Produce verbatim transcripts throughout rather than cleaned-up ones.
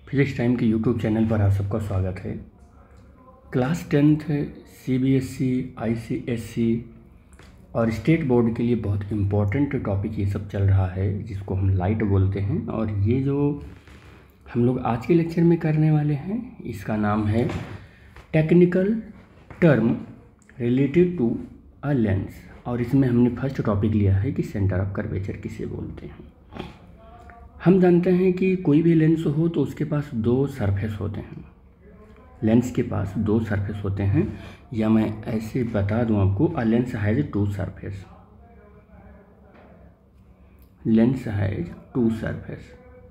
Physics time के YouTube channel पर आप सबका स्वागत है। क्लास टेंथ सीबीएसई, आईसीएसई और स्टेट बोर्ड के लिए बहुत इम्पोर्टेंट टॉपिक ये सब चल रहा है, जिसको हम लाइट बोलते हैं। और ये जो हम लोग आज के लेक्चर में करने वाले हैं, इसका नाम है technical term related to a lens. और इसमें हमने फर्स्ट टॉपिक लिया है कि सेंटर ऑफ कर्वेचर किसे बोलते हैं। हम जानते हैं कि कोई भी लेंस हो तो उसके पास दो सरफेस होते हैं। लेंस के पास दो सरफेस होते हैं, या मैं ऐसे बता दूं आपको, a lens has two surface. Lens has two surface.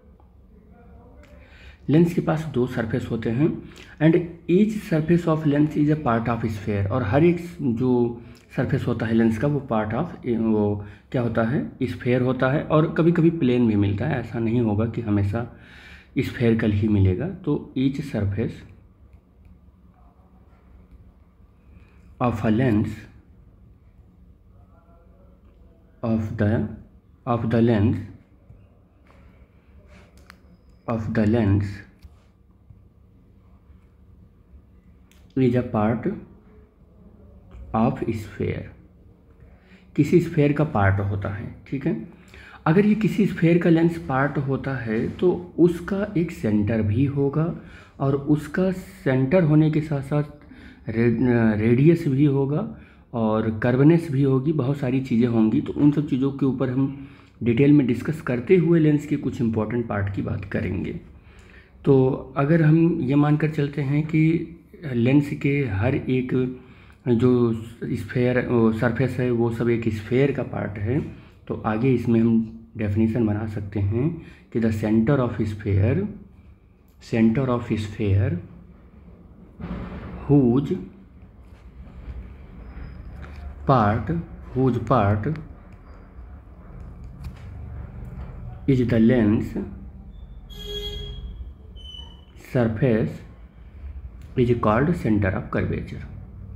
Lens के पास दो सरफेस होते हैं and each surface of lens is a part of sphere. और हर एक जो सरफेस होता है लेंस का, वो पार्ट ऑफ वो क्या होता है, स्फीयर होता है। और कभी कभी प्लेन भी मिलता है, ऐसा नहीं होगा कि हमेशा स्फीयरिकल ही मिलेगा। तो each surface of a lens of the of the lens of the lens is a part of sphere. किसी स्फीयर का पार्ट होता है, ठीक है। अगर ये किसी स्फीयर का लेंस पार्ट होता है तो उसका एक सेंटर भी होगा, और उसका सेंटर होने के साथ साथ रेडियस भी होगा और कर्वनेस भी होगी, बहुत सारी चीज़ें होंगी। तो उन सब चीज़ों के ऊपर हम डिटेल में डिस्कस करते हुए लेंस के कुछ इंपॉर्टेंट पार्ट की बात करेंगे। तो अगर हम ये मानकर चलते हैं कि लेंस के हर एक जो स्फीयर सरफेस है वो सब एक स्फीयर का पार्ट है, तो आगे इसमें हम डेफिनेशन बना सकते हैं कि the centre of sphere centre of sphere whose part whose part is the lens surface is called centre of curvature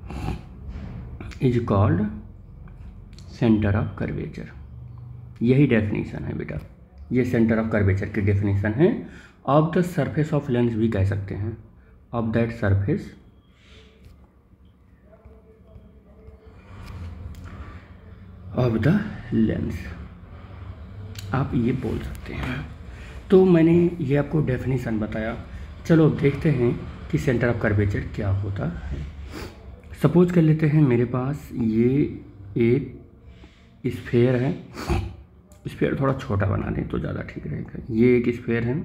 is called centre of curvature. यही डेफिनेशन है बेटा, ये सेंटर ऑफ कर्वेचर की डेफिनेशन है। Of the surface of lens भी कह सकते हैं, of that surface of the lens, आप ये बोल सकते हैं। तो मैंने ये आपको डेफिनेशन बताया। चलो अब देखते हैं कि सेंटर ऑफ कर्वेचर क्या होता है। सपोज कर लेते हैं मेरे पास ये एक स्फीयर है। स्फीयर थोड़ा छोटा बना दें तो ज़्यादा ठीक रहेगा। ये एक स्फीयर है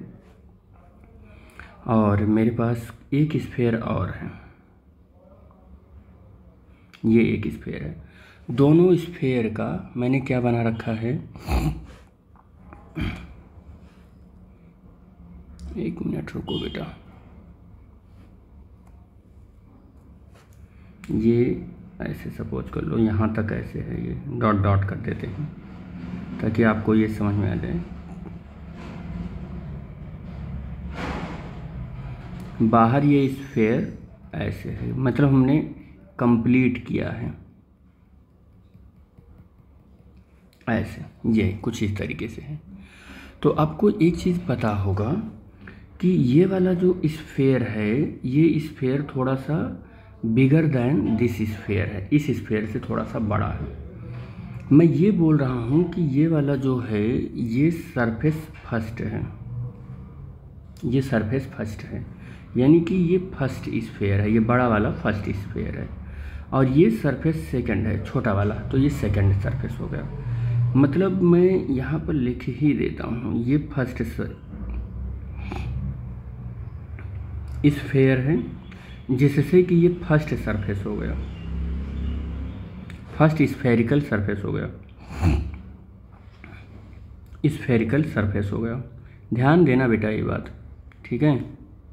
और मेरे पास एक स्फीयर और है। ये एक स्फीयर है। दोनों स्फीयर का मैंने क्या बना रखा है, एक मिनट रुको बेटा। ये ऐसे सपोज कर लो, यहाँ तक ऐसे है, ये डॉट डॉट कर देते हैं ताकि आपको ये समझ में आ जाए। बाहर ये स्फीयर ऐसे है, मतलब हमने कंप्लीट किया है ऐसे, ये कुछ इस तरीके से है। तो आपको एक चीज़ पता होगा कि ये वाला जो स्फीयर है, ये स्फीयर थोड़ा सा बिगर दैन दिस स्फीयर है, इस स्फीयर से थोड़ा सा बड़ा है। मैं ये बोल रहा हूँ कि ये वाला जो है ये सरफेस फर्स्ट है, ये सरफेस फर्स्ट है, यानी कि ये फर्स्ट स्फीयर है, ये बड़ा वाला फर्स्ट स्फीयर है। और ये सरफेस सेकंड है, छोटा वाला, तो ये सेकंड सरफेस हो गया। मतलब मैं यहाँ पर लिख ही देता हूँ, ये फर्स्ट स्फीयर है, जिससे कि ये फर्स्ट सरफेस हो गया, फर्स्ट स्फेरिकल सरफेस हो गया, स्फेरिकल सरफेस हो गया। ध्यान देना बेटा ये बात, ठीक है।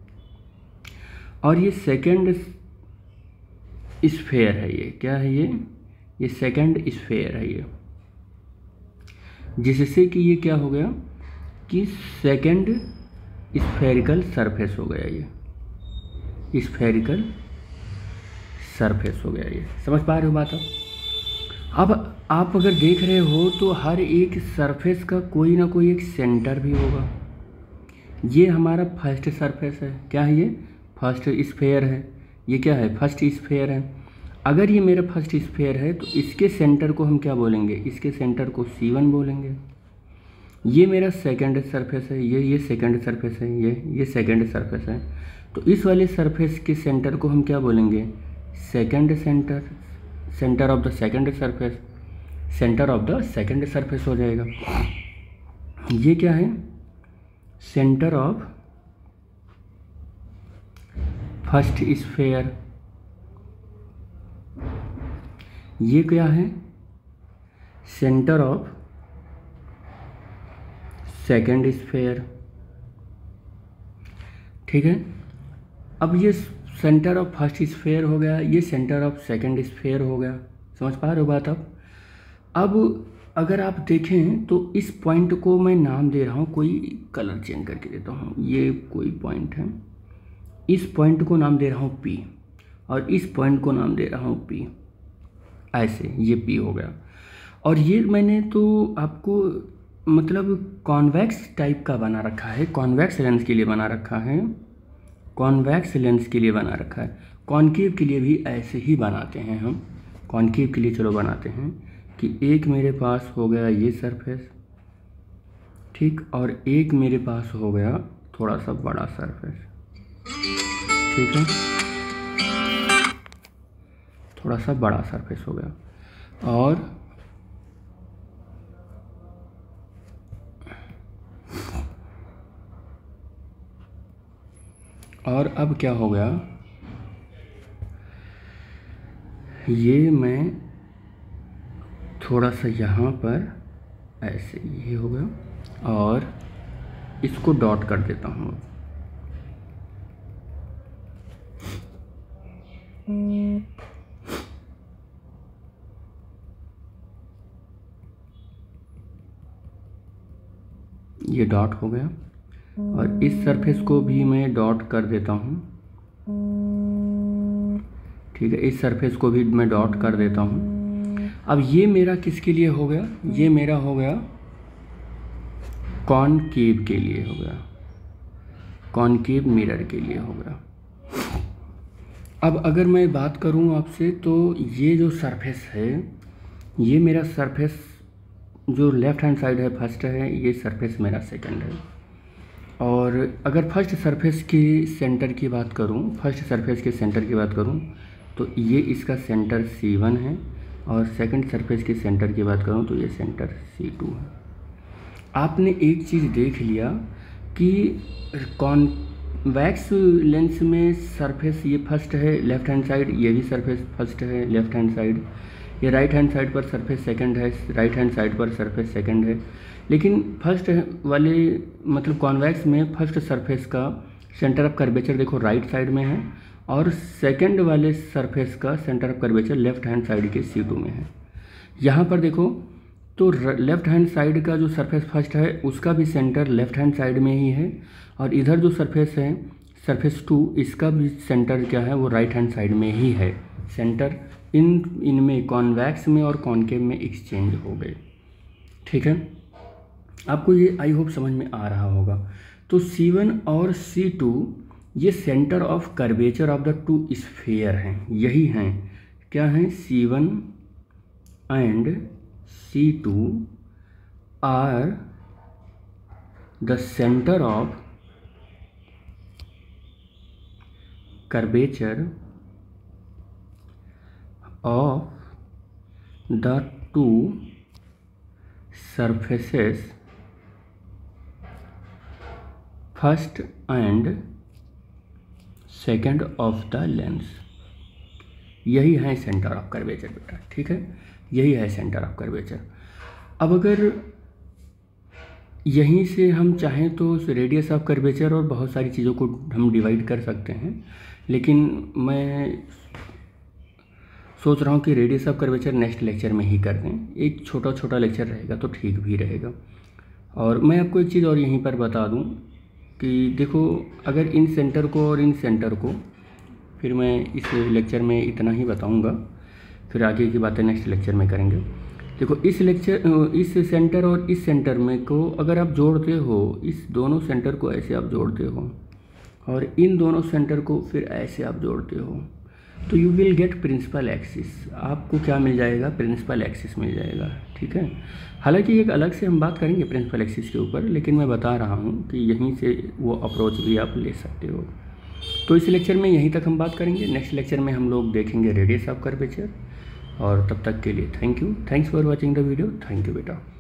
और ये सेकंड स्फीयर है, ये क्या है, ये ये सेकंड स्फीयर है ये, जिससे कि ये क्या हो गया कि सेकंड स्फेरिकल सरफेस हो गया, ये स्फेरिकल सरफेस हो गया। ये समझ पा रहे हो बात अब अब आप अगर देख रहे हो तो हर एक सरफेस का कोई ना कोई एक सेंटर भी होगा, ये हमारा फर्स्ट सरफेस है। क्या है ये? फर्स्ट स्फेयर है। ये क्या है? फर्स्ट स्फेयर है। अगर ये मेरा फर्स्ट स्फेयर है तो इसके सेंटर को हम क्या बोलेंगे? इसके सेंटर को सी वन बोलेंगे। ये मेरा सेकंड सरफेस है, ये ये सेकंड सरफेस है, ये ये सेकंड सरफेस है। तो इस वाले सरफेस के सेंटर को हम क्या बोलेंगे? Second centre, centre of the second surface, centre of the second surface हो जाएगा। ये क्या है? Centre of first sphere. ये क्या है? Centre of second sphere. ठीक है। अब ये सेंटर ऑफ फर्स्ट स्फेयर हो गया, ये सेंटर ऑफ सेकंड स्फेयर हो गया। समझ पा रहे हो बात आप? अब अगर आप देखें तो इस पॉइंट को मैं नाम दे रहा हूँ, कोई कलर चेंज करके देता हूँ। ये कोई पॉइंट है, इस पॉइंट को नाम दे रहा हूँ P, और इस पॉइंट को नाम दे रहा हूँ P। ऐसे ये P हो गया। और ये मैंने तो आपको मतलब कॉन्वेक्स टाइप का बना रखा है, कॉन्वेक्स लेंस के लिए बना रखा है, कॉन्वेक्स लेंस के लिए बना रखा है। कॉन्केव के लिए भी ऐसे ही बनाते हैं हम। कॉन्केव के लिए चलो बनाते हैं कि एक मेरे पास हो गया ये सरफेस, ठीक, और एक मेरे पास हो गया थोड़ा सा बड़ा सरफेस, ठीक है, थोड़ा सा बड़ा सरफेस हो गया। और और अब क्या हो गया? ये मैं थोड़ा सा यहाँ पर ऐसे ये हो गया और इसको डॉट कर देता हूँ। ये डॉट हो गया और इस सरफेस को भी मैं डॉट कर देता हूँ। ठीक है, इस सरफेस को भी मैं डॉट कर देता हूँ। अब ये मेरा किसके लिए हो गया? ये मेरा हो गया कॉनकेव के लिए हो गया, कॉनकेव मिरर के लिए हो गया। अब अगर मैं बात करूं आपसे तो ये जो सरफेस है, ये मेरा सरफेस जो लेफ़्ट हैंड साइड है फर्स्ट है, ये सरफेस मेरा सेकंड है। और अगर फर्स्ट सरफेस की सेंटर की बात करूं, फर्स्ट सरफेस के सेंटर की बात करूं तो ये इसका सेंटर सी वन है, और सेकंड सरफेस के सेंटर की बात करूं तो ये सेंटर सी टू है। आपने एक चीज़ देख लिया कि कॉन्वेक्स लेंस में सरफेस ये फर्स्ट है लेफ़्ट हैंड साइड, ये भी सरफेस फर्स्ट है लेफ़्ट हैंड साइड, ये राइट हैंड साइड पर सरफेस सेकंड है, राइट हैंड साइड पर सरफेस सेकंड है। लेकिन फर्स्ट वाले मतलब कॉन्वेक्स में फर्स्ट सरफेस का सेंटर ऑफ कर्वेचर देखो राइट साइड में है, और सेकंड वाले सरफेस का centre of curvature left hand side के सी टू में है। यहाँ पर देखो तो लेफ़्ट हैंड साइड का जो सरफेस फर्स्ट है उसका भी सेंटर लेफ़्ट हैंड साइड में ही है, और इधर जो सरफेस है सरफेस टू, इसका भी सेंटर क्या है वो राइट हैंड साइड में ही है। सेंटर इन इनमें कॉन्वेक्स में और कॉन्केव में एक्सचेंज हो गए। ठीक है, आपको ये आई होप समझ में आ रहा होगा। तो सी वन और सी टू ये centre of curvature of the two sphere हैं, यही हैं। क्या हैं? C one and C two are the centre of curvature of the two surfaces first and second of the lens। यही है centre of curvature बेटा। ठीक है, यही है सेंटर ऑफ कर्वेचर। अब अगर यहीं से हम चाहें तो रेडियस ऑफ कर्वेचर और बहुत सारी चीज़ों को हम डिवाइड कर सकते हैं, लेकिन मैं सोच रहा हूँ कि radius of curvature next lecture में ही कर दें। एक छोटा छोटा लेक्चर रहेगा तो ठीक भी रहेगा। और मैं आपको एक चीज़ और यहीं पर बता दूँ कि देखो, अगर इन सेंटर को और इन सेंटर को, फिर मैं इस लेक्चर में इतना ही बताऊँगा, फिर आगे की बातें नेक्स्ट लेक्चर में करेंगे। देखो इस लेक्चर इस सेंटर और इस सेंटर में को अगर आप जोड़ते हो, इस दोनों सेंटर को ऐसे आप जोड़ते हो और इन दोनों सेंटर को फिर ऐसे आप जोड़ते हो, तो you will get principal axis. आपको क्या मिल जाएगा? प्रिंसिपल एक्सिस मिल जाएगा, ठीक है। हालांकि एक अलग से हम बात करेंगे प्रिंसिपल एक्सिस के ऊपर, लेकिन मैं बता रहा हूँ कि यहीं से वो अप्रोच भी आप ले सकते हो। तो इस लेक्चर में यहीं तक हम बात करेंगे। नेक्स्ट लेक्चर में हम लोग देखेंगे रेडियस ऑफ कर्वेचर। और तब तक के लिए thank you, thanks for watching the video. Thank you बेटा।